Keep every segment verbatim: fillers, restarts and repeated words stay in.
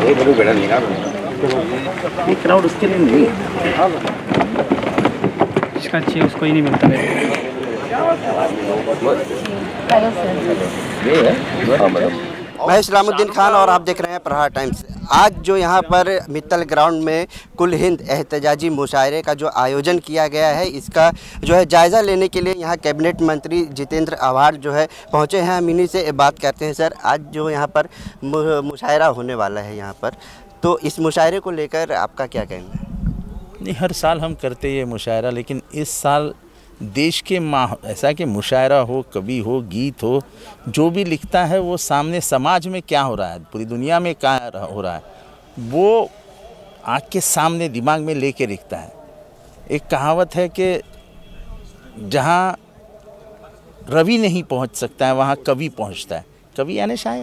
ये क्राउड उसके लिए नहीं, इसका चाहिए उसको ही नहीं मिलता। मैं इस्लामुद्दीन खान और आप देख रहे हैं प्रहार टाइम्स। आज जो यहाँ पर मित्तल ग्राउंड में कुल हिंद एहतजाजी मुशायरे का जो आयोजन किया गया है, इसका जो है जायज़ा लेने के लिए यहाँ कैबिनेट मंत्री जितेंद्र आव्हाड जो है पहुँचे हैं। हम इन्हीं से बात करते हैं। सर, आज जो यहाँ पर मुशायरा होने वाला है यहाँ पर, तो इस मुशायरे को लेकर आपका क्या कहना है? नहीं, हर साल हम करते ये मुशायरा, लेकिन इस साल देश के माह ऐसा कि मुशायरा हो, कवि हो, गीत हो, जो भी लिखता है वो सामने समाज में क्या हो रहा है, पूरी दुनिया में क्या हो रहा है, वो आँख के सामने दिमाग में लेके लिखता है। एक कहावत है कि जहाँ रवि नहीं पहुँच सकता है वहाँ कवि पहुँचता है। कवि यानी शायर।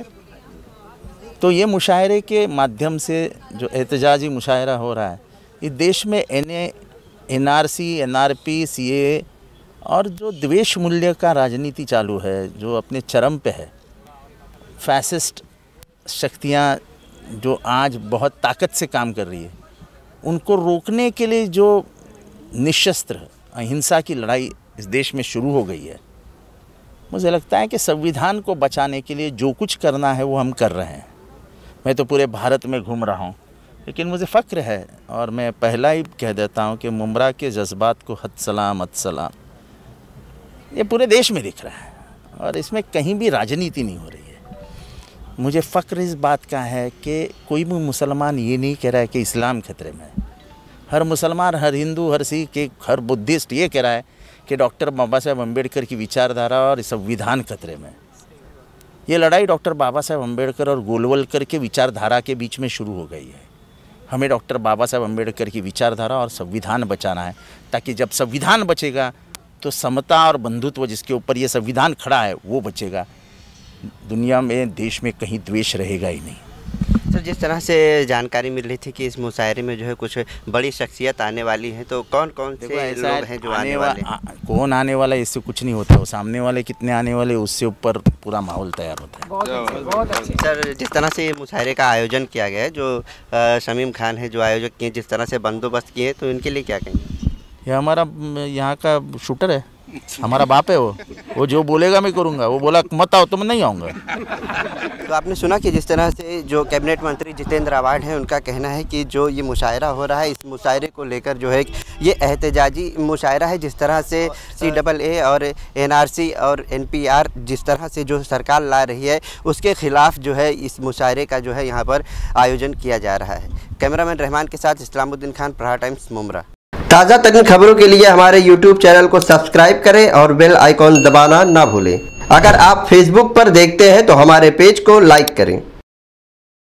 तो ये मुशायरे के माध्यम से जो एहतजाजी मुशायरा हो रहा है, इस देश में N A N R C N R P C A और जो द्वेष मूल्य का राजनीति चालू है, जो अपने चरम पे है, फैसिस्ट शक्तियाँ जो आज बहुत ताकत से काम कर रही है, उनको रोकने के लिए जो निशस्त्र अहिंसा की लड़ाई इस देश में शुरू हो गई है, मुझे लगता है कि संविधान को बचाने के लिए जो कुछ करना है वो हम कर रहे हैं। मैं तो पूरे भारत में घूम रहा हूँ, लेकिन मुझे फ़ख्र है और मैं पहला ही कह देता हूँ कि मुमरा के जज्बात को हद सलाम हद सलाम, ये पूरे देश में दिख रहा है और इसमें कहीं भी राजनीति नहीं हो रही है। मुझे फ़ख्र इस बात का है कि कोई भी मुसलमान ये नहीं कह रहा है कि इस्लाम खतरे में है। हर मुसलमान, हर हिंदू, हर सिख, हर बुद्धिस्ट ये कह रहा है कि डॉक्टर बाबा साहेब अम्बेडकर की विचारधारा और संविधान खतरे में। ये लड़ाई डॉक्टर बाबा साहेब अम्बेडकर और गोलवलकर के विचारधारा के बीच में शुरू हो गई है। हमें डॉक्टर बाबा साहेब अम्बेडकर की विचारधारा और संविधान बचाना है, ताकि जब संविधान बचेगा तो समता और बंधुत्व जिसके ऊपर ये संविधान खड़ा है वो बचेगा। दुनिया में, देश में कहीं द्वेष रहेगा ही नहीं। सर, जिस तरह से जानकारी मिल रही थी कि इस मुशायरे में जो है कुछ बड़ी शख्सियत आने वाली हैं, तो कौन कौन से लोग हैं जो आने वाले? आ, कौन आने वाला है इससे कुछ नहीं होता, वो सामने वाले कितने आने वाले उससे ऊपर पूरा माहौल तैयार होता है। बहुत अच्छी, बहुत अच्छी। सर, जिस तरह से ये मुशायरे का आयोजन किया गया है, जो आ, शमीम खान है जो आयोजक किए, जिस तरह से बंदोबस्त किए, तो इनके लिए क्या कहेंगे? ये हमारा यहाँ का शूटर है, हमारा बाप है। वो वो जो बोलेगा मैं करूँगा। वो बोला मत आओ तो मैं नहीं आऊँगा। तो आपने सुना कि जिस तरह से जो कैबिनेट मंत्री जितेंद्र आव्हाड हैं, उनका कहना है कि जो ये मुशायरा हो रहा है, इस मुशायरे को लेकर जो है ये एहतजाजी मुशायरा है। जिस तरह से सी डबल ए और एन आर सी और एन पी आर जिस तरह से जो सरकार ला रही है, उसके ख़िलाफ़ जो है इस मुशायरे का जो है यहाँ पर आयोजन किया जा रहा है। कैमरामैन रहमान के साथ इस्लामुद्दीन खान, प्रहार टाइम्स, मुमरा। ताज़ा तरीन खबरों के लिए हमारे यूट्यूब चैनल को सब्सक्राइब करें और बेल आइकॉन दबाना ना भूलें। अगर आप फेसबुक पर देखते हैं तो हमारे पेज को लाइक करें।